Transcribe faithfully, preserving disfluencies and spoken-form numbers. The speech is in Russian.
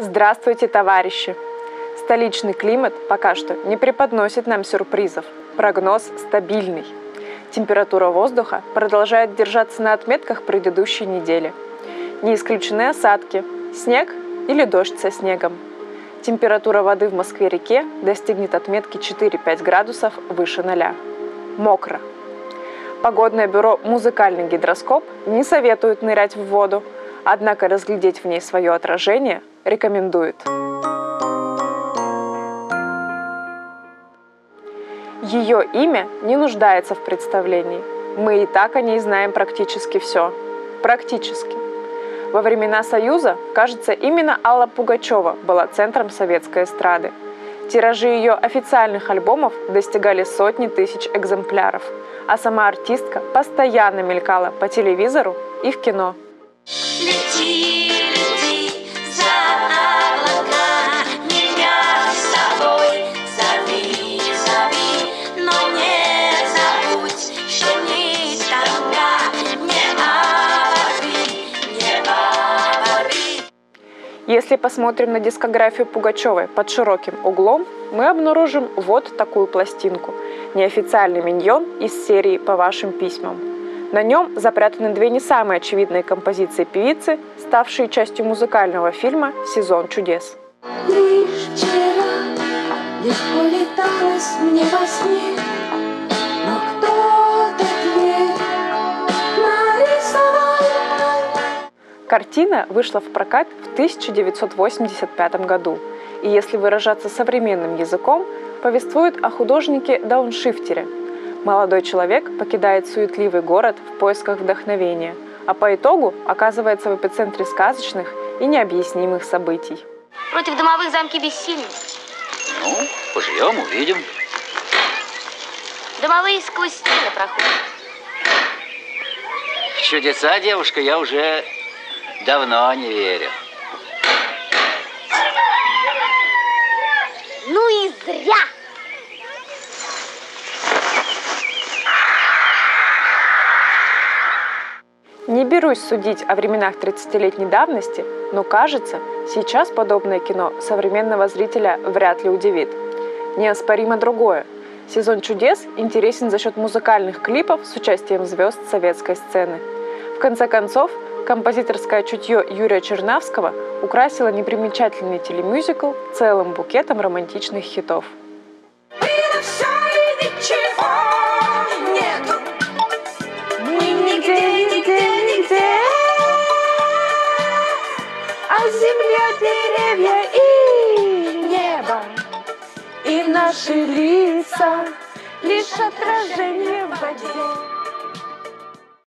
Здравствуйте, товарищи! Столичный климат пока что не преподносит нам сюрпризов. Прогноз стабильный. Температура воздуха продолжает держаться на отметках предыдущей недели. Не исключены осадки, снег или дождь со снегом. Температура воды в Москве-реке достигнет отметки четыре-пять градусов выше ноля. Мокро. Погодное бюро «Музыкальный гидроскоп» не советует нырять в воду, однако разглядеть в ней свое отражение рекомендует. Ее имя не нуждается в представлении. Мы и так о ней знаем практически все. Практически. Во времена Союза, кажется, именно Алла Пугачева была центром советской эстрады. Тиражи ее официальных альбомов достигали сотни тысяч экземпляров, а сама артистка постоянно мелькала по телевизору и в кино. Лети, лети за облака, меня с собой зови, зови, но не забудь, что не станка, не оборви, не оборви. Если посмотрим на дискографию Пугачевой под широким углом, мы обнаружим вот такую пластинку «Неофициальный миньон» из серии «По вашим письмам». На нем запрятаны две не самые очевидные композиции певицы, ставшие частью музыкального фильма «Сезон чудес». Лишь вчера легко леталось мне во сне, но кто-то дверь нарисовал. Картина вышла в прокат в тысяча девятьсот восемьдесят пятом году и, если выражаться современным языком, повествует о художнике-дауншифтере. Молодой человек покидает суетливый город в поисках вдохновения, а по итогу оказывается в эпицентре сказочных и необъяснимых событий. Против домовых замки бессильны. Ну, поживем, увидим. Домовые сквозь стены проходят. В чудеса, девушка, я уже давно не верю. Ну и зря! Не берусь судить о временах тридцатилетней давности, но кажется, сейчас подобное кино современного зрителя вряд ли удивит. Неоспоримо другое. «Сезон чудес» интересен за счет музыкальных клипов с участием звезд советской сцены. В конце концов, композиторское чутье Юрия Чернавского украсило непримечательный телемюзикл целым букетом романтичных хитов. А земля, деревья и небо, и наши лица лишь отражение в воде.